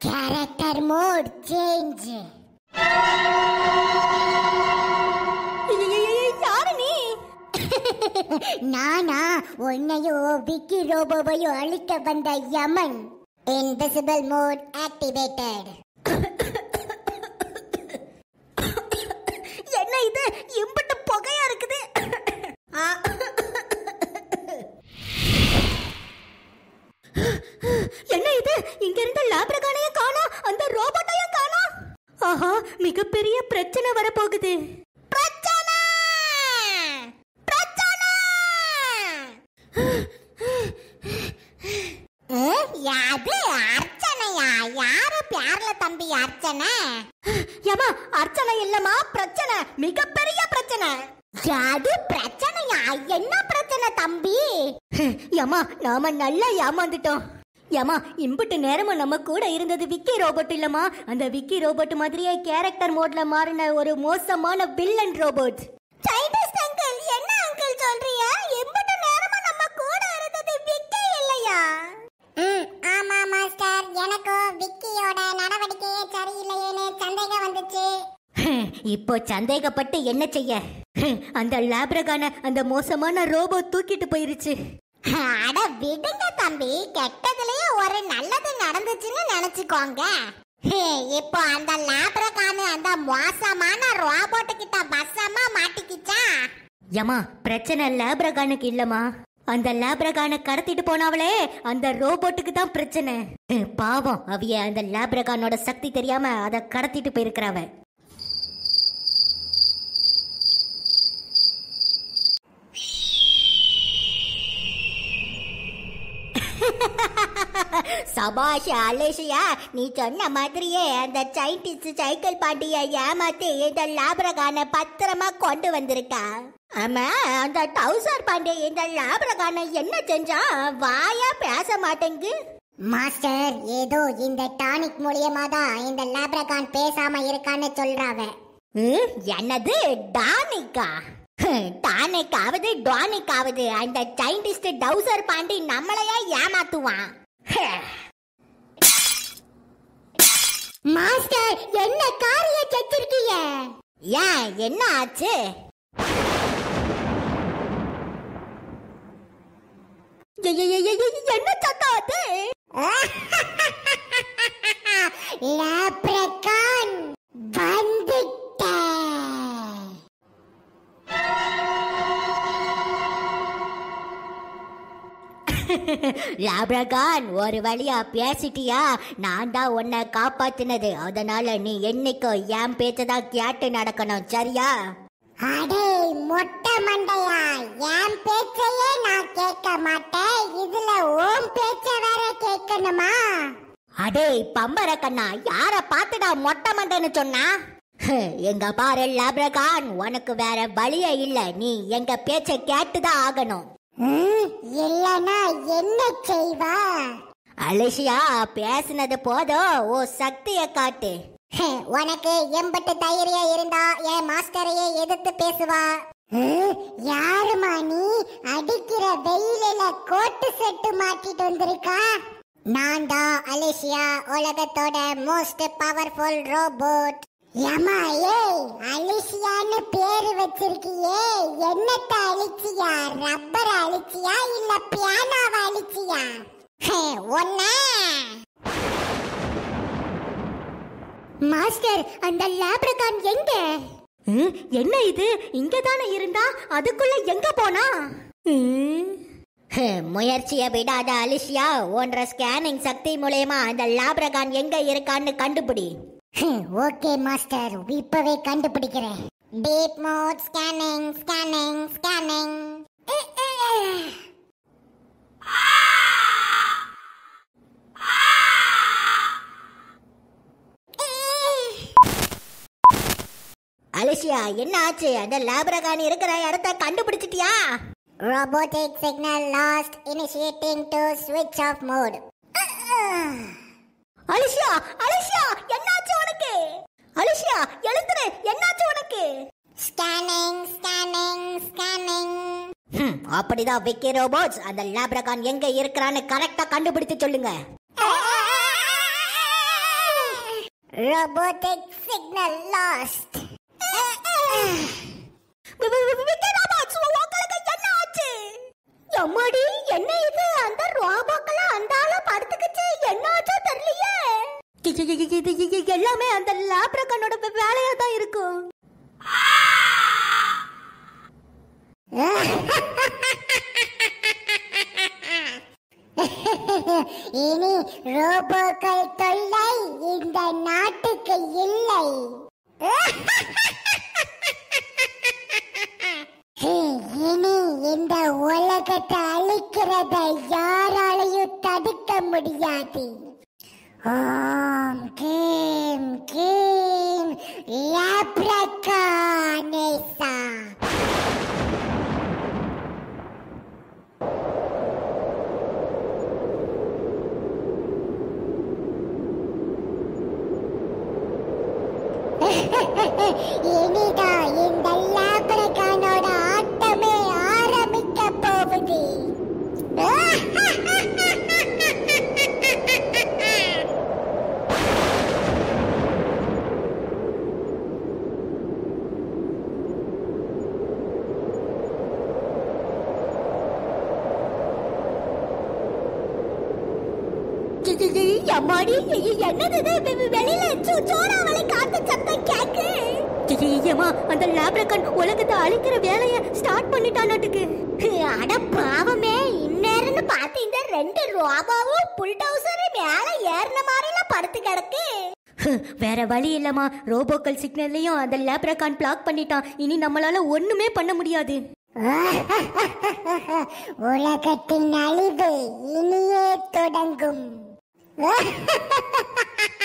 Character mode change. யாரு நீ? நானா? உன்னையோ விக்கி ரோபோவையோ அழிக்க வந்த யமன். Invisible mode activated. என்ன இது இம்பட்டு புகையா இருக்குது? என்ன இது? இங்க இருந்த லேப்ரகானைய காணோம், அந்த ரோபோட்டையும் காணோம். ஆஹா, மிகப்பெரிய பிரச்சனை வரப்போகுது. பிரச்சனை பிரச்சனை. யாது அர்ச்சனையா? யாரு பேர்ல தம்பி அர்ச்சனை? ஏமா அர்ச்சனை இல்லமா, பிரச்சனை, மிகப்பெரிய பிரச்சனை. யாது பிரச்சனையா? என்ன பிரச்சனை தம்பி? ஏமா நாம நல்லா ஏமாந்துட்டோம். ஏமா இம்புட்டு நேரமும் நம்ம கூட இருந்தது விக்கி ரோபோட் இல்லமா, அந்த விக்கி ரோபோட் மாதிரியே கேரக்டர் மோட்ல மாறின ஒரு மோசமான வில்லன் ரோபோட். சைனீஸ் அங்கிள், என்ன அங்கிள் சொல்றீங்க? இம்புட்டு நேரமும் நம்ம கூட இருந்தது விக்கி இல்லையா? ஆமா மாஸ்டர், எனக்கு விக்கியோட நடவடிக்கையே சரியில்லையேன்னு சந்தேகம் வந்துச்சு. இப்போ சந்தேகப்பட்டு என்ன செய்ய? அந்த லேப்ரகான அந்த மோசமான ரோபோ தூக்கிட்டு போயிருச்சு. அட விடுங்க தம்பி, கெட்டதுலயே ஒரு நல்லது நடந்துச்சுன்னு நினைச்சுக்கோங்க. இப்போ அந்த லேப்ரகான் அந்த மோசமான ரோபோட் கிட்ட வசமா மாட்டிக்கிச்சா? ஏமா பிரச்சனை லேப்ரகானுக்கு இல்லமா, அந்த லேப்ரகானை கடத்திட்டு போனாவளே அந்த ரோபோட்டுக்கு தான் பிரச்சனை. பாவம், அவிய அந்த லேப்ரகானோட சக்தி தெரியாம அதை கடத்திட்டு போயிருக்கிறாவ. சபாஷ் அலேஷியா, நீ சொன்ன மாதிரியே அந்த சைன்டிஸ்ட் சைக்கிள் பாட்டிய ஏமாத்தி இந்த லேப்ரகானை பத்திரமா கொண்டு வந்திருக்கா. ஆமா, அந்த டவுசர் பாண்டி இந்த லேப்ரகானை என்ன செஞ்சா? வாயா பேச மாட்டேங்கு. மாஸ்டர், ஏதோ இந்த டானிக் மூலியமா தான் இந்த லேப்ரகான் பேசாம இருக்கான்னு சொல்றாவ. என்னது டானிக்கா? டானிக் ஆவது டானிக் ஆவது அந்த சைன்டிஸ்ட் டவுசர் பாண்டி நம்மளையா ஏமாத்துவான். மாஸ்டர், என்ன காரியம் செஞ்சிருக்கீங்க? ஏன் என்ன ஆச்சு? என்ன சத்தம் அது? லேப்ரகான் வந்துட்ட. லேப்ரகான், ஒரு வழியா பேசிட்டியா? நான் தான் உன்னை காப்பாத்தினது, அதனால நீ என்னைக்கோ என் பேச்சதான் கேட்டு நடக்கணும், சரியா? அடே மொட்டை மண்டையா, என் பேச்சையே நான் கேட்க மாட்டேன், இதுல ஓம் பேச்ச வேற கேட்கணுமா? அடே பம்பர கண்ணா, யார பார்த்துடா மொட்டை மண்டைன்னு சொன்னா? எங்க பாரு லேப்ரகான், உனக்கு வேற வழியே இல்ல, நீ எங்க பேச்ச கேட்டுதான் ஆகணும். இல்லனா என்ன செய்வா? அலிஷியா, பேசினது போதும், ஓ சக்திய காட்டு. உனக்கு எம்பட்டு தைரியம் இருந்தா என் மாஸ்டரையே எதிர்த்து பேசுவா? யாருமா நீ? அடிக்கிற வெயிலில கோட்டு செட்டு மாட்டிட்டு வந்திருக்கா? நான் தான் அலிஷியா, உலகத்தோட மோஸ்ட் பவர்ஃபுல் ரோபோட். ஏமா, ஏய் அலிஷியான்னு பேரு வச்சிருக்கியே, என்னத்த அழிச்சியா? ரப்பர் அழிச்சியா இல்ல பியானோவை அழிச்சியா? ஒன்ன மாஸ்டர், அந்த லேப்ரகான் எங்க? என்ன இது? இங்க தானே இருந்தா, அதுக்குள்ள எங்க போனா? முயற்சியை விடாத அலிஷியா, உன்ற ஸ்கேனிங் சக்தி மூலமா அந்த லேப்ரகான் எங்க இருக்கான்னு கண்டுபிடி. ஓகே மாஸ்டர், இப்பவே கண்டுபிடிக்கிறேன். Deep mode scanning scanning scanning. Alicia, என்ன ஆச்சு? அந்த லேப்ரகான் இருக்கிற இடத்த கண்டுபிடிச்சிட்டியா? Robotic signal lost, initiating to switch off mode. Alicia, Alicia, என்னாச்சு உனக்கு? அலிஷியா எழுந்துரு, என்னாச்சு உனக்கு? Scanning scanning scanning. அப்படிதான் விக்கி ரோபோட்ஸ், அந்த லேப்ரகான் எங்க இருக்கிறான்னு கரெக்டா கண்டுபிடிச்சு சொல்லுங்க. robotic signal lost. எம்மாடி என்ன இது அந்த ரோபோக்கெல்லாம் அந்த ஆள படுத்துக்கிச்சு என்ன ஆச்சோ தெரியலையே. இது எல்லாமே அந்த லேப்ரகானோட வேலையா தான் இருக்கும். இனி ரோபோக்கள் தொல்லை இந்த நாட்டுக்கு இல்லை. இனி இந்த உலகத்தை அழிக்கிறத யாராலையும் தடுக்க முடியாது. ஓம் கீம் கீம் லேப்ரகானேசா. இனிதான் இந்த லேப்ரகானோட ஆட்டமே ஆரம்பிக்க போகுது. அம்மாடி என்னது வெளியில சோறாவளை காத்து சத்தம் கேக்கு. அந்த லேப்ரகான் உலகத்தை அழிக்கிற வேலைய ஸ்டார்ட் பண்ணிட்டானாட்டுக்கு. அட பாவமே, இந்நேரம்னு பார்த்து இந்த 2 ரோபோவும் புல்டவுசர் மேல ஏறின மாதிரிலாம் படுத்து கிடக்கு. வேற வழி இல்லமா, ரோபோக்கள் சிக்னல்லையும் அந்த லேப்ரகான் பிளாக் பண்ணிட்டான். இனி நம்மளால ஒண்ணுமே பண்ண முடியாது. உலகத்தின் அழிவு இனியே தொடங்கும்.